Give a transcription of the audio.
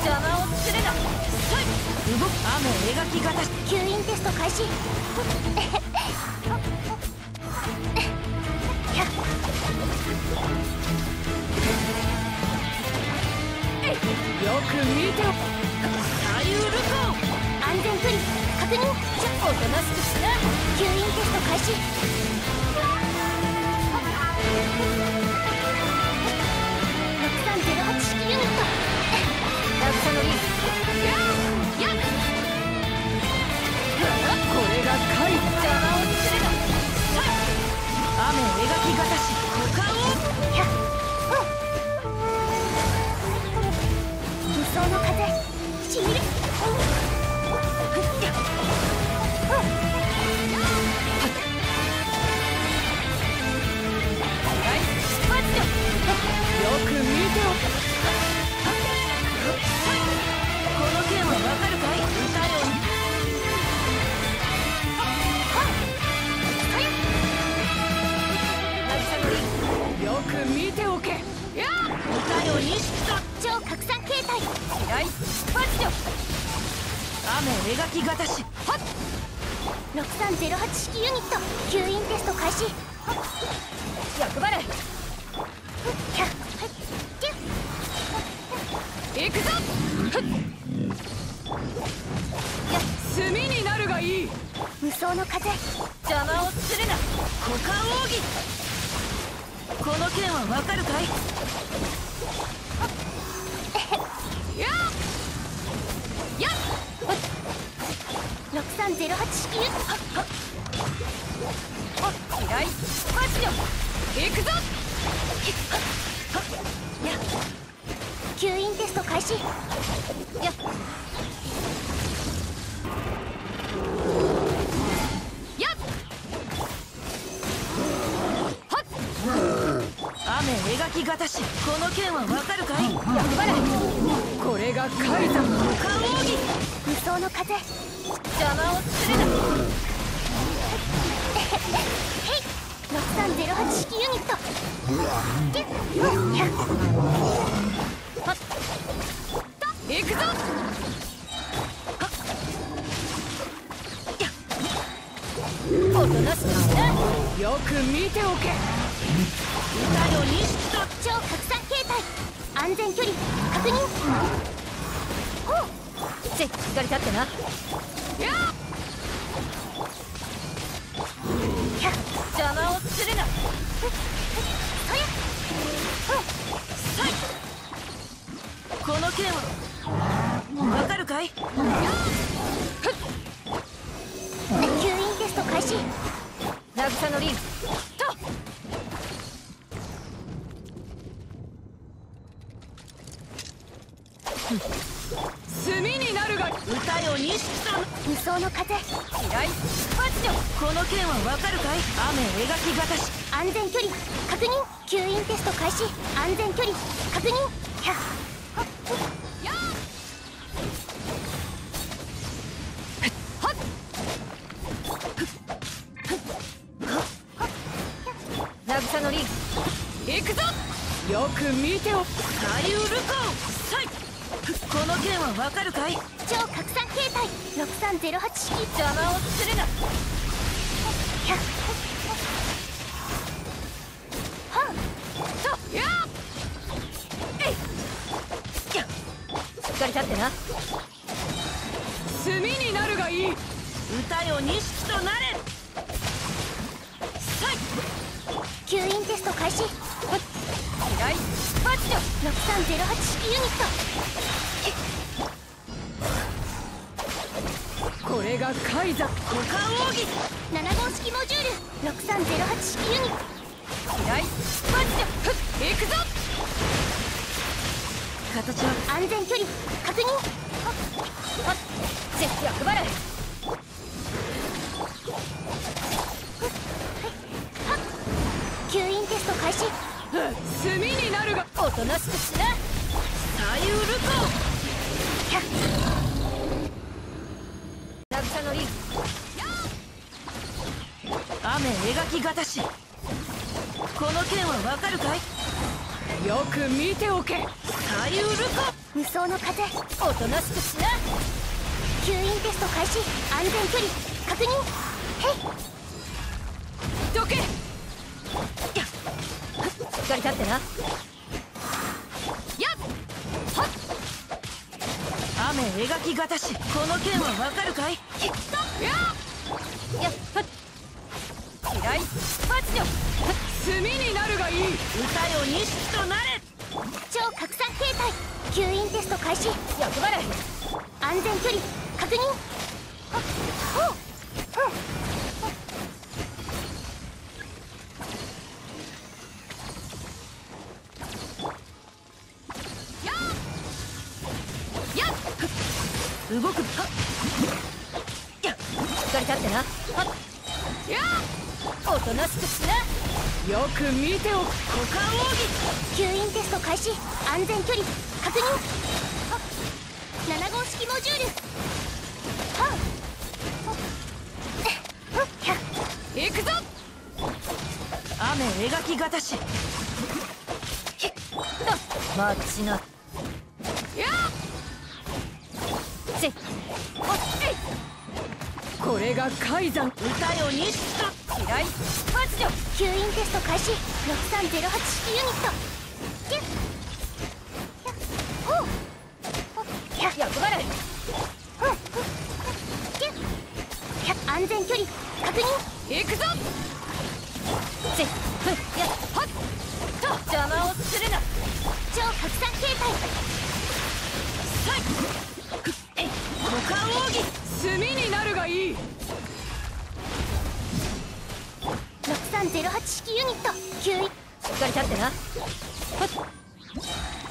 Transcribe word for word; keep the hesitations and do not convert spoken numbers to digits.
邪魔をするな。動く雨描き型。 吸引テスト開始。 よく見てお左右ルコー。 安全距離確認。 おとなしくしな。 吸引テスト開始。ろくさんゼロはち式ユニット。 落差のリーズ。やっやっこれが怪邪魔をするな。雨描き型し股間を。 無双の風しみる。 よく見ておけ。この剣はわかるかい。歌よ。よく見ておけ。や歌よ錦と超拡散形態。 やいパチよ。雨描き型し。はっろくさんゼロはち式ユニット。吸引テスト開始。 役払い。行くぞ。炭になるがいい。 無双の風邪魔をするな。股間奥義。この剣はわかるかい。やっやっろくさんゼロはち式ユニット。 嫌いパチよ。行くぞ。やっ吸引テスト開始。やっやっはっ雨描き型し。この剣はわかるかい。役払い。これが海山の股間奥義。 無双の風邪魔をするな。 ろくさんゼロはち式ユニット。 行くぞ。おとなしくしな。よく見ておけ。歌よ錦と超拡散形態。安全距離確認。 ほうせっしっかり立ってな。やっ邪魔をするな。この剣はわかるかい。 吸引テスト開始。 渚のリンと炭になるが歌よ錦と無双の風嫌いパチよ。この剣はわかるかい。雨描き型し。 安全距離確認。吸引テスト開始。安全距離確認。ひゃや渚のリン行くぞ。よく見てお左右ルコー。さいこの剣はわかるかい。 超拡散形態。ろくさんゼロはち式。 邪魔をするな。 ひゃはとやっえいやしっかり立ってな。炭になるがいい。歌よ錦となれ。さい吸引テスト開始。 嫌いパチよ。 ろくさんゼロはち式ユニット。 これが海山股間奥義。 なな号式モジュール。ろくさんゼロはち式ユニット。 嫌いパチよ。行くぞ。形は安全距離確認。 はっぜひ役払い。 吸引テスト開始。 炭になるがおとなしくしな。左右ルコー。 ひゃ渚のリン雨描き型し。この剣はわかるかい。よく見ておけ。左右ルコ無双の風。 おとなしくしな。 吸引テスト開始。安全距離確認。へい。 どけ。しっかり立ってな。やっはっ。雨描きがたし、この剣はわかるかい。きっとやっやっはっ。嫌い発女。炭になるがいい。歌よ錦となれ。 超拡散形態。吸引テスト開始。 役払い。 安全距離確認。あっほう。 動く。はっやっしっかり立ってな。はっやっおとなしくしな。よく見ておく。股間奥義。 吸引テスト開始。安全距離確認。はっなな号式モジュール。はっ行くぞ。雨描きがたし。ひっと待ちな。やっせっおっえい。これが海山。歌よ錦と嫌い発女。 吸引テスト開始。ろくさんゼロはち式ユニット。キュッキュッほうほっキャッ役払い。 ふんふんキュッキャッ安全距離確認。 行くぞ。せっふっやっはっと邪魔をするな。 超拡散形態。 さいふっえい股間奥義。炭になるがいい。 ろくさんゼロはち式ユニット。吸引しっかり立ってな。はっ